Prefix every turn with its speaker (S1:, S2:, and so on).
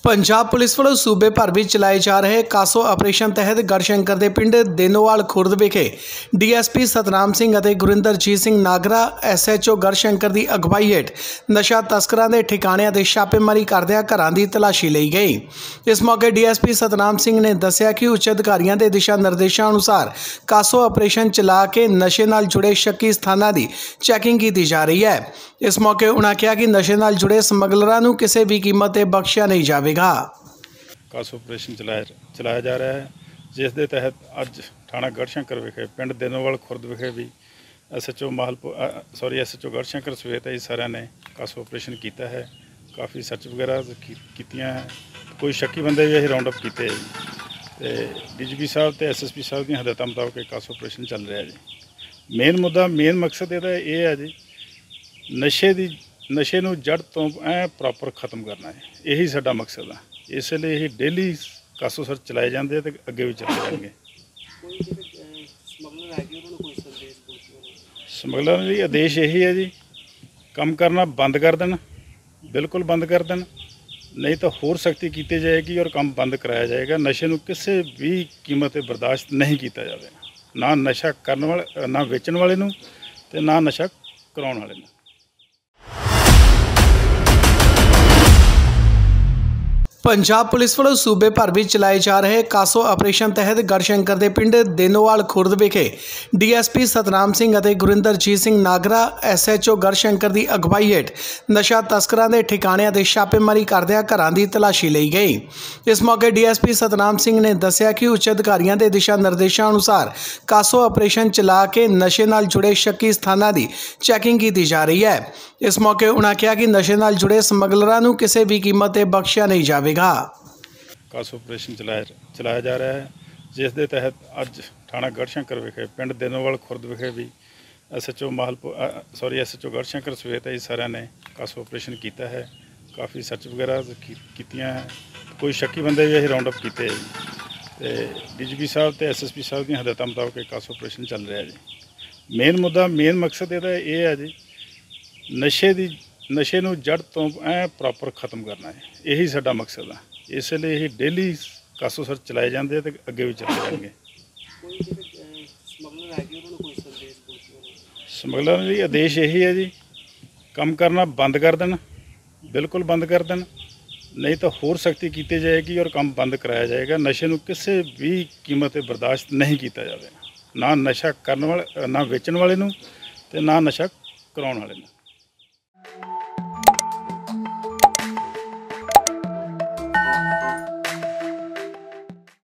S1: Punjab police ਵੱਲੋਂ सूबे भर ਵਿੱਚ ਚਲਾਏ ਜਾ ਰਹੇ ਕਾਸੋ ਆਪਰੇਸ਼ਨ ਤਹਿਤ ਗੜਸ਼ੰਕਰ ਦੇ ਪਿੰਡ ਦੇਨੋਵਾਲ ਖੁਰਦ ਵਿਖੇ ਡੀਐਸਪੀ ਸਤਨਾਮ ਸਿੰਘ ਅਤੇ ਗੁਰਿੰਦਰਜੀਤ ਸਿੰਘ ਨਾਗਰਾ ਐਸਐਚਓ ਗੜਸ਼ੰਕਰ ਦੀ ਅਗਵਾਈ ਹੇਠ ਨਸ਼ਾ ਤਸਕਰਾਂ ਦੇ ਠਿਕਾਣਿਆਂ ਤੇ ਛਾਪੇਮਾਰੀ ਕਰਦਿਆਂ ਘਰਾਂ ਦੀ ਤਲਾਸ਼ੀ ਲਈ ਗਈ। ਇਸ ਮੌਕੇ ਡੀਐਸਪੀ ਸਤਨਾਮ ਸਿੰਘ ਨੇ ਦੱਸਿਆ ਕਿ ਉੱਚ ਅਧਿਕਾਰੀਆਂ ਦੇ ਦਿਸ਼ਾ ਨਿਰਦੇਸ਼ਾਂ ਅਨੁਸਾਰ ਕਾਸੋ ਆਪਰੇਸ਼ਨ ਚਲਾ ਕੇ ਨਸ਼ੇ ਨਾਲ ਜੁੜੇ ਸ਼ੱਕੀ ਸਥਾਨਾਂ ਦੀ ਚੈਕਿੰਗ ਕੀਤੀ ਜਾ ਰਹੀ ਹੈ। इस मौके उन्होंने कहा कि नशे नाल जुड़े समगलरां नूं किसी भी कीमत ते बख्शिया नहीं जाएगा।
S2: कासो ऑपरेशन चलाया जा रहा है, जिस दे तहत अज थाना गढ़शंकर विखे पिंड देनोवाल खुरद विखे भी एसएचओ एसएचओ गढ़शंकर समेत सारे ने कासो ऑपरेशन किया है। काफ़ी सर्च वगैरह कीतियां है, कोई शक्की बंदे भी असीं राउंड अप किए तो डीजीपी साहब तो SSP साहब दी हदायतां मुताबिक कासो ऑपरेशन चल रहा है जी। मेन मकसद ये है जी, नशे नूं जड़ तो प्रॉपर खत्म करना है, यही साडा मकसद है। इसलिए यही डेली कासो सर्च चलाए जाते हैं तो अगे भी चलते रहेंगे। समगलर जी आदेश यही है जी, काम करना बंद कर देना, बिल्कुल बंद कर देना, नहीं तो होर सख्ती की जाएगी और काम बंद कराया जाएगा। नशे नूं किसी भी कीमत ते बर्दाश्त नहीं किया जाएगा, ना नशा करने वाले, ना वेचण वाले नूं ते ना नशा कराउण वाले नूं।
S1: पंजाब पुलिस ਵੱਲੋਂ सूबे भर ਵਿੱਚ ਚਲਾਏ ਜਾ ਰਹੇ ਕਾਸੋ ਆਪਰੇਸ਼ਨ ਤਹਿਤ ਗੜਸ਼ੰਕਰ ਦੇ ਪਿੰਡ ਦੇਨੋਵਾਲ ਖੁਰਦ ਵਿਖੇ ਡੀਐਸਪੀ ਸਤਨਾਮ ਸਿੰਘ ਅਤੇ ਗੁਰਿੰਦਰਜੀਤ ਸਿੰਘ ਨਾਗਰਾ ਐਸਐਚਓ ਗੜਸ਼ੰਕਰ ਦੀ ਅਗਵਾਈ ਹੇਠ ਨਸ਼ਾ ਤਸਕਰਾਂ ਦੇ ਠਿਕਾਣਿਆਂ ਤੇ ਛਾਪੇਮਾਰੀ ਕਰਦਿਆਂ ਘਰਾਂ ਦੀ ਤਲਾਸ਼ੀ ਲਈ ਗਈ। ਇਸ ਮੌਕੇ ਡੀਐਸਪੀ ਸਤਨਾਮ ਸਿੰਘ ਨੇ ਦੱਸਿਆ ਕਿ ਉੱਚ ਅਧਿਕਾਰੀਆਂ ਦੇ ਦਿਸ਼ਾ ਨਿਰਦੇਸ਼ਾਂ ਅਨੁਸਾਰ ਕਾਸੋ ਆਪਰੇਸ਼ਨ ਚਲਾ ਕੇ ਨਸ਼ੇ ਨਾਲ ਜੁੜੇ ਸ਼ੱਕੀ ਸਥਾਨਾਂ ਦੀ ਚੈਕਿੰਗ ਕੀਤੀ ਜਾ ਰਹੀ ਹੈ। इस मौके उन्होंने कहा कि नशे नाल जुड़े समगलरां नूं किसी भी कीमत ते बख्शिया नहीं जाएगा।
S2: कासो ऑपरेशन चलाया जा रहा है, जिस दे तहत अज थाना गढ़शंकर विखे पिंड देनोवाल खुरद विखे भी एसएचओ गढ़शंकर समेत सारे ने कासो ऑपरेशन किया है। काफ़ी सर्च वगैरह कीतियां है, कोई शक्की बंदे भी असीं राउंड अप किए तो डीजीपी साहब तो SSP साहब दी हदायतां मुताबिक कासो ऑपरेशन चल रहा है जी। मेन मकसद ये है जी, नशे नूं जड़ तो प्रॉपर खत्म करना है, यही साडा मकसद है। इसलिए यही डेली कासो सर्च चलाए जाते हैं तो अगे भी चलते रहेंगे। समगलर जी आदेश यही है जी, काम करना बंद कर देना, बिल्कुल बंद कर देना, नहीं तो होर सख्ती की जाएगी और काम बंद कराया जाएगा। नशे नूं किसी भी कीमत ते बर्दाश्त नहीं किया जाएगा, ना नशा करने वाले, ना वेचण वाले नूं ते ना नशा कराउण वाले नूं।